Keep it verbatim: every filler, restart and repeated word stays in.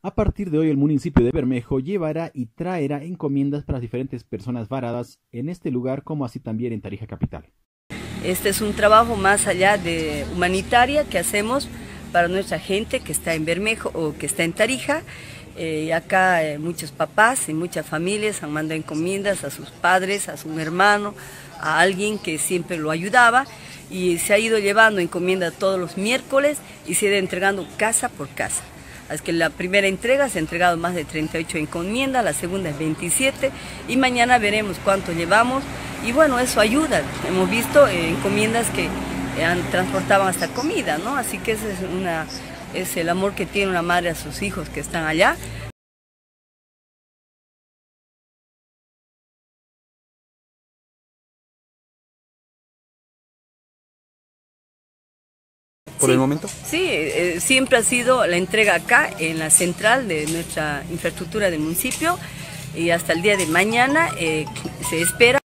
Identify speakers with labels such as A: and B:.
A: A partir de hoy, el municipio de Bermejo llevará y traerá encomiendas para diferentes personas varadas en este lugar, como así también en Tarija Capital.
B: Este es un trabajo más allá de humanitaria que hacemos para nuestra gente que está en Bermejo o que está en Tarija. Eh, acá eh, muchos papás y muchas familias han mandado encomiendas a sus padres, a su hermano, a alguien que siempre lo ayudaba, y se ha ido llevando encomienda todos los miércoles y se ha ido entregando casa por casa. Así que la primera entrega se ha entregado más de treinta y ocho encomiendas, la segunda es veintisiete y mañana veremos cuánto llevamos. Y bueno, eso ayuda. Hemos visto eh, encomiendas que han, transportaban hasta comida, ¿no? Así que ese es, una, es el amor que tiene una madre a sus hijos que están allá.
C: ¿Por
B: sí,
C: el momento?
B: Sí, eh, siempre ha sido la entrega acá en la central de nuestra infraestructura del municipio y hasta el día de mañana eh, se espera.